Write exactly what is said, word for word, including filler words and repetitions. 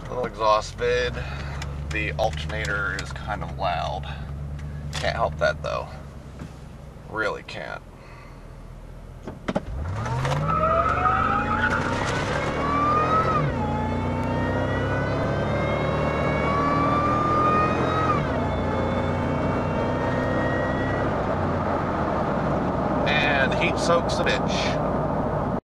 Little exhaust vid. The alternator is kind of loud. Can't help that though. Really can't. And heat soaks a bitch.